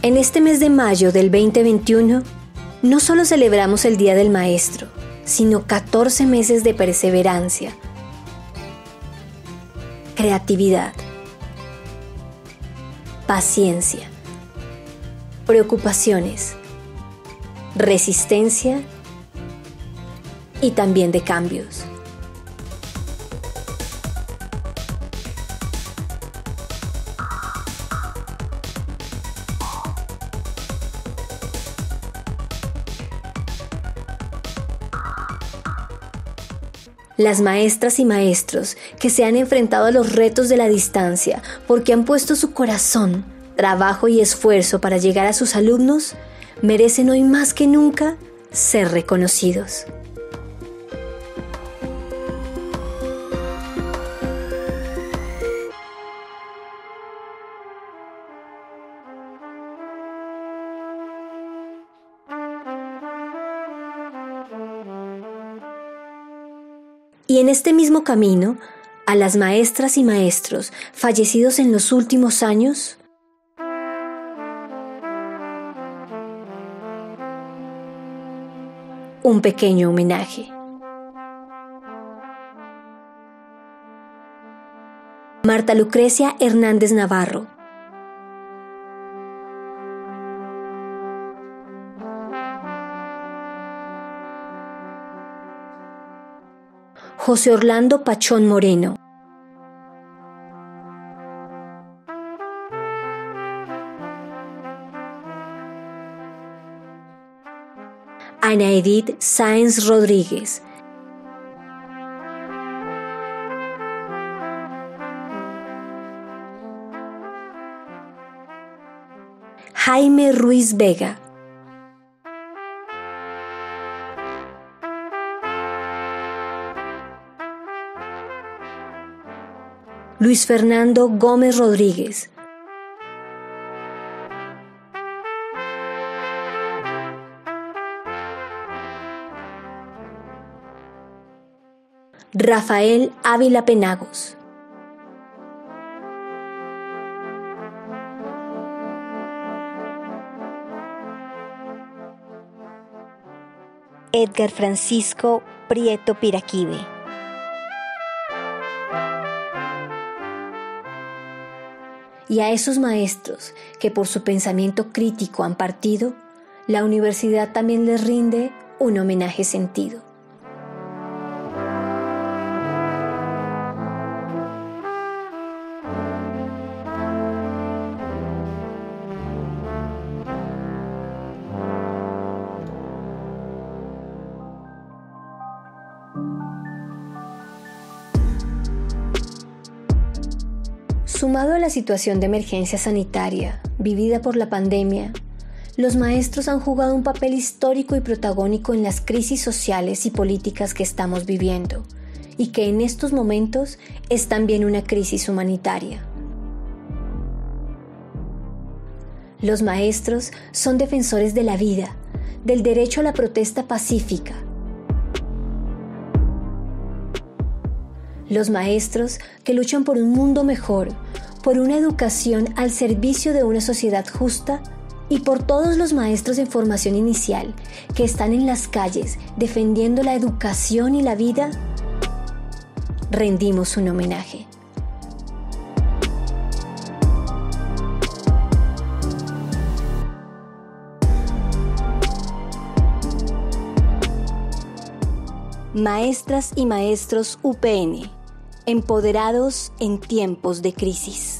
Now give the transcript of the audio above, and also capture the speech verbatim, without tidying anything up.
En este mes de mayo del veinte veintiuno, no solo celebramos el Día del Maestro, sino catorce meses de perseverancia, creatividad, paciencia, preocupaciones, resistencia y también de cambios. Las maestras y maestros que se han enfrentado a los retos de la distancia porque han puesto su corazón, trabajo y esfuerzo para llegar a sus alumnos, merecen hoy más que nunca ser reconocidos. Y en este mismo camino, a las maestras y maestros fallecidos en los últimos años, un pequeño homenaje. Marta Lucrecia Hernández Navarro. José Orlando Pachón Moreno. Ana Edith Sáenz Rodríguez. Jaime Ruiz Vega. Luis Fernando Gómez Rodríguez. Rafael Ávila Penagos. Edgar Francisco Prieto Piraquive. Y a esos maestros que por su pensamiento crítico han partido, la universidad también les rinde un homenaje sentido. Sumado a la situación de emergencia sanitaria vivida por la pandemia, los maestros han jugado un papel histórico y protagónico en las crisis sociales y políticas que estamos viviendo, y que en estos momentos es también una crisis humanitaria. Los maestros son defensores de la vida, del derecho a la protesta pacífica. Los maestros que luchan por un mundo mejor, por una educación al servicio de una sociedad justa y por todos los maestros en formación inicial que están en las calles defendiendo la educación y la vida, rendimos un homenaje. Maestras y maestros U P N, empoderados en tiempos de crisis.